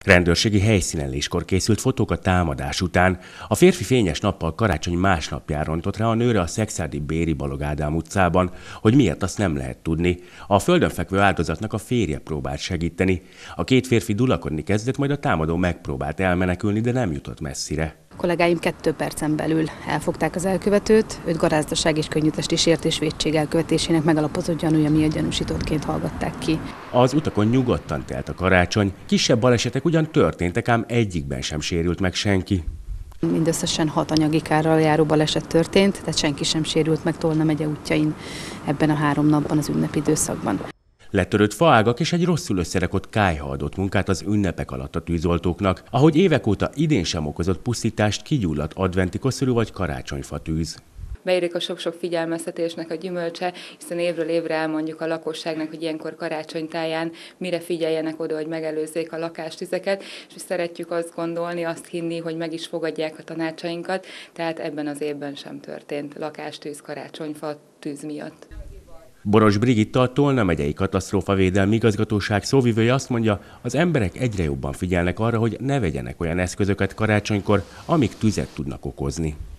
Rendőrségi helyszíneléskor készült fotók a támadás után. A férfi fényes nappal karácsony másnapján rontott rá a nőre a Szekszárdi Béri Balog Ádám utcában, hogy miért, azt nem lehet tudni. A földön fekvő áldozatnak a férje próbált segíteni. A két férfi dulakodni kezdett, majd a támadó megpróbált elmenekülni, de nem jutott messzire. A kollégáim 2 percen belül elfogták az elkövetőt, őt garázdaság és könnyűtesti sértés vétség elkövetésének megalapozott gyanúja miatt gyanúsítottként hallgatták ki. Az utakon nyugodtan telt a karácsony, kisebb balesetek ugyan történtek, ám egyikben sem sérült meg senki. Mindösszesen 6 anyagi kárral járó baleset történt, tehát senki sem sérült meg Tolna megye útjain ebben a 3 napban az ünnepi időszakban. Letörött faágak és egy rosszul összerakott kályha adott munkát az ünnepek alatt a tűzoltóknak, ahogy évek óta idén sem okozott pusztítást kigyulladt adventi koszorú vagy karácsonyfa tűz. Beérik a sok-sok figyelmeztetésnek a gyümölcse, hiszen évről évre elmondjuk a lakosságnak, hogy ilyenkor karácsonytáján mire figyeljenek oda, hogy megelőzzék a lakástüzeket, és szeretjük azt gondolni, azt hinni, hogy meg is fogadják a tanácsainkat, tehát ebben az évben sem történt lakástűz, karácsonyfa tűz miatt. Boros Brigitta, a Tolna megyei katasztrófavédelmi igazgatóság szóvivője azt mondja, az emberek egyre jobban figyelnek arra, hogy ne vegyenek olyan eszközöket karácsonykor, amik tüzet tudnak okozni.